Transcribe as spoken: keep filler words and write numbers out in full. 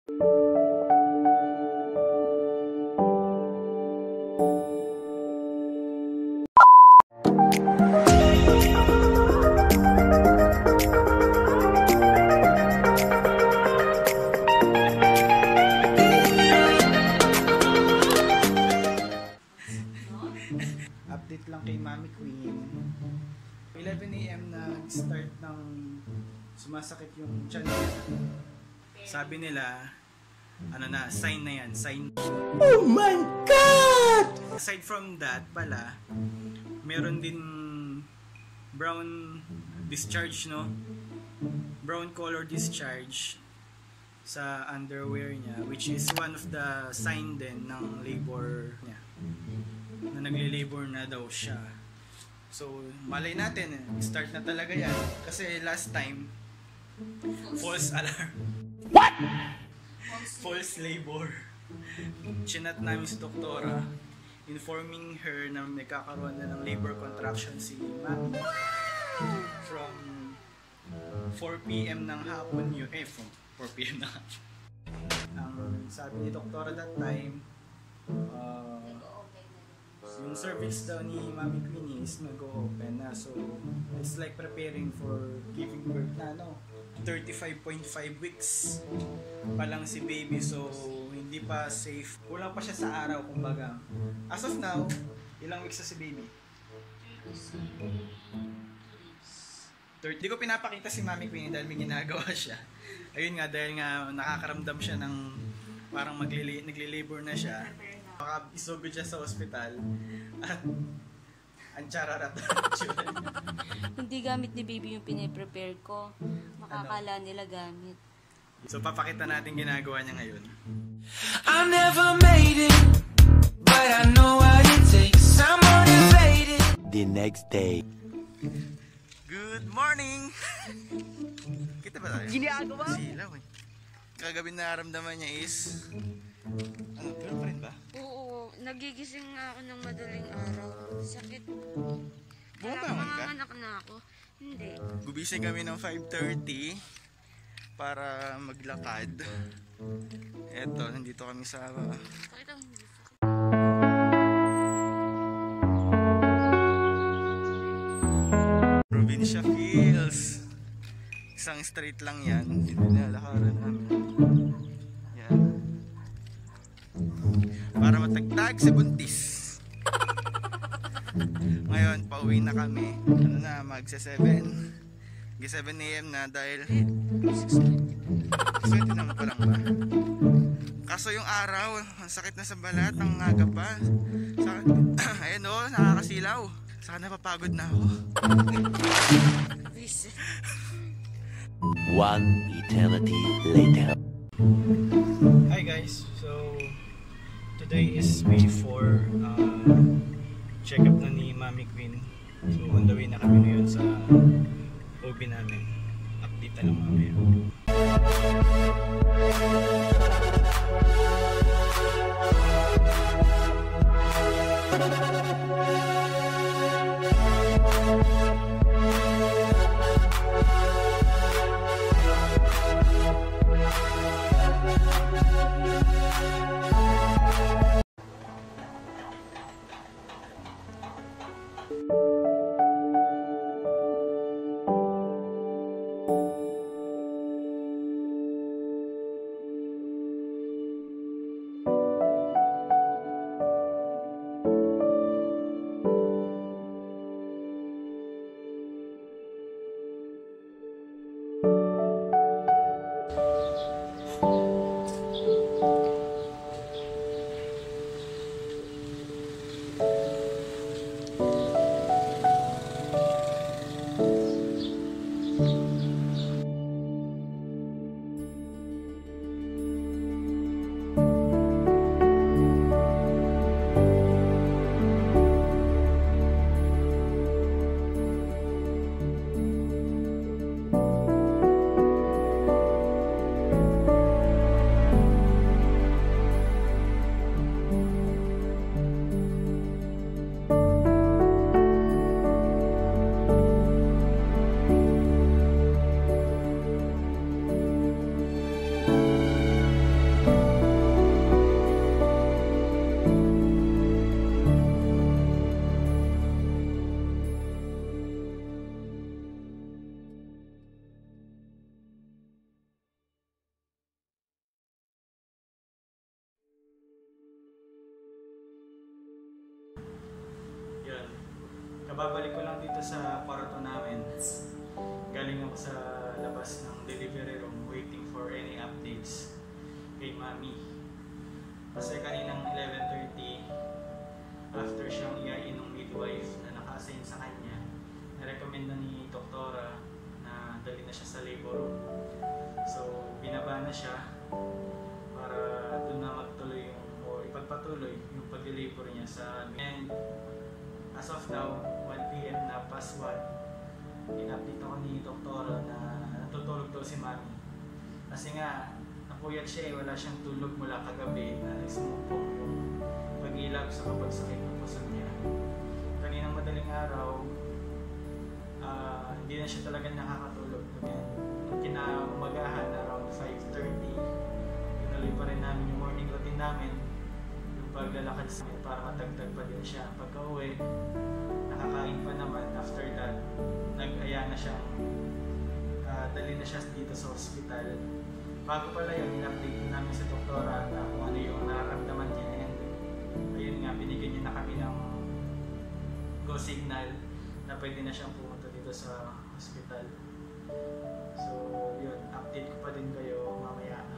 Update lang kay Mami Queen. eleven A M na start ng sumasakit yung tiyan niya. Sabi nila, ano na, sign na yan, sign. Oh my God! Aside from that pala, meron din brown discharge, no? Brown color discharge sa underwear niya, which is one of the sign din ng labor niya, na nagle-labor na daw siya. So, malay natin, start na talaga yan. Kasi last time, false alarm. What? False labor. Chinat namin si doktora, informing her na may kakaroon na ng labor contraction si Mami. From four P M ng hapon yun, eh, from four P M na hapon. Ang sabi ni doktora that time, uh, yung cervix daw ni Mami Queenie is nag-o-open na, so it's like preparing for giving birth na, no? thirty-five point five weeks pa lang si baby, so hindi pa safe. Kulang pa siya sa araw, kumbaga. As of now, ilang weeks na si baby? thirty. Di ko pinapakita si Mami Queenie dahil may ginagawa siya. Ayun nga, dahil nga nakakaramdam siya ng parang nagle-labor na siya. Baka isugod siya sa ospital at ang chararat. Hindi gamit ni baby yung piniprepare ko. Makakala ano? Nila gamit. So papakita natin ginagawa niya ngayon. I never made it, but I know what it takes. I'm motivated. The next day. Good morning! Kita ba tayo? Ginagawa? Silaw eh. Kagabi nararamdaman niya is... Ano, girlfriend ba? Oo, nagigising nga ako ng madaling araw. Sakit. Bumabangon ka? Anak na ako. Hindi. Gumising kami ng five thirty para maglakad. Eto, nandito kami sa... Sakit ang hindi sakit. Provincia Hills. Isang street lang yan. Hindi na lakaran namin. Yan. Para matagtag si buntis. Ngayon, pauwi na kami. Ano na, magsa seven. seven A M na dahil six twenty naman pa lang ba? Kaso yung araw, ang sakit na sa balat, ang aga pa. Sakit. Ayan o, nakakasilaw. Saka napapagod na ako. One eternity later. Hi guys, so today is May four. Uh, check up na ni Mami Queen. So on the way na kami ngayon sa O B namin. Update na lang mamaya. Kababalik ko lang dito sa kwarto namin. Galing ako sa labas ng delivery room waiting for any updates kay Mami. Kasi kaninang eleven thirty, after siyang iyain ng midwife na naka-assign sa kanya, na-recommend na ni doktora na dali na siya sa labor room. So, binaba na siya para doon na magtuloy yung, o ipagpatuloy yung pag-labor niya sa amin. And as of now, one p m na past one, in-update ako ni doktora na natutulog daw si Mami. Kasi nga, napuyat siya eh, wala siyang tulog mula kagabi na nagsumumpong yung pag-ilap sa kapagsakit ng puso niya. Kaninang madaling araw, uh, hindi na siya talaga nakakatulog. Nung kinaumagahan, around five thirty, tinuloy pa rin namin yung morning routine namin, yung paglalakad sa amin para matagtag pa din siya. Pagka uwi, nakakain pa naman. After that, nag-aya na siyang uh, dali na siya dito sa hospital. Bago pala yun, in-update namin sa doktora na kung ano yung nararamdaman niya. And ayun nga, binigyan niya na kami ng go signal na pwede na siyang pumunta dito sa hospital. So yun, update ko pa din kayo mamaya.